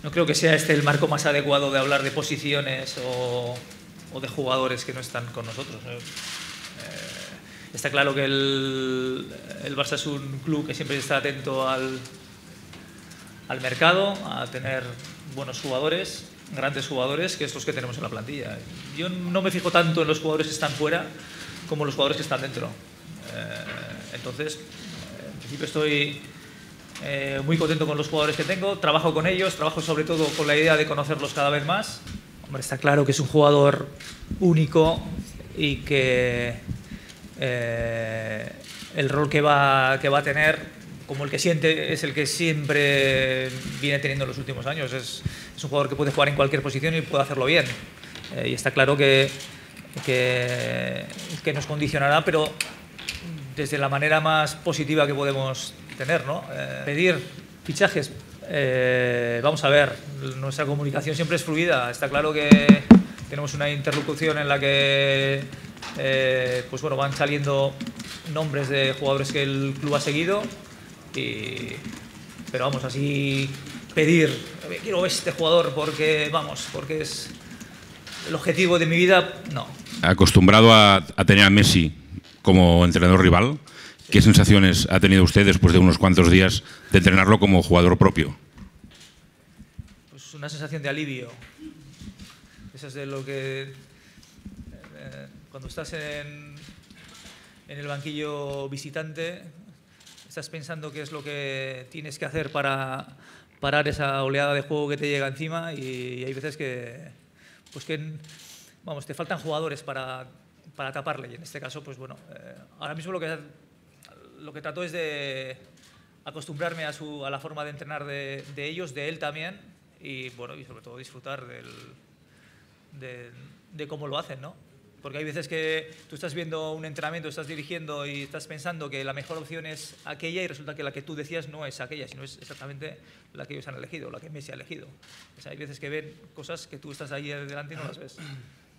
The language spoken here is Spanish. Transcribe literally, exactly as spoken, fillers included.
no creo que sea este el marco más adecuado de hablar de posiciones o, o de jugadores que no están con nosotros, ¿no? Eh, está claro que el, el Barça es un club que siempre está atento al, al mercado, a tener buenos jugadores, grandes jugadores, que es los que tenemos en la plantilla. Yo no me fijo tanto en los jugadores que están fuera como los jugadores que están dentro. Eh, entonces, en principio estoy eh, muy contento con los jugadores que tengo, trabajo con ellos, trabajo sobre todo con la idea de conocerlos cada vez más. Hombre, está claro que es un jugador único y que eh, el rol que va, que va a tener, como el que siente, es el que siempre viene teniendo en los últimos años. Es, es un jugador que puede jugar en cualquier posición y puede hacerlo bien. Eh, y está claro que, que, que nos condicionará, pero desde la manera más positiva que podemos tener, ¿no? Eh, pedir fichajes, eh, vamos a ver, nuestra comunicación siempre es fluida. Está claro que tenemos una interlocución en la que eh, pues bueno, van saliendo nombres de jugadores que el club ha seguido. Y, pero vamos, así pedir, quiero este jugador porque, vamos, porque es el objetivo de mi vida, no. Acostumbrado a, a tener a Messi como entrenador rival, ¿qué sensaciones ha tenido usted después de unos cuantos días de entrenarlo como jugador propio? Pues una sensación de alivio. Eso es de lo que... Eh, cuando estás en, en el banquillo visitante, estás pensando qué es lo que tienes que hacer para parar esa oleada de juego que te llega encima, y, y hay veces que, pues que, vamos, te faltan jugadores para, para taparle. Y en este caso, pues bueno, eh, ahora mismo lo que, lo que trato es de acostumbrarme a, su, a la forma de entrenar de, de ellos, de él también, y bueno, y sobre todo disfrutar del, de, de cómo lo hacen, ¿no? Porque hay veces que tú estás viendo un entrenamiento, estás dirigiendo y estás pensando que la mejor opción es aquella, y resulta que la que tú decías no es aquella, sino es exactamente la que ellos han elegido, la que Messi ha elegido. O sea, hay veces que ven cosas que tú estás ahí delante y no las ves.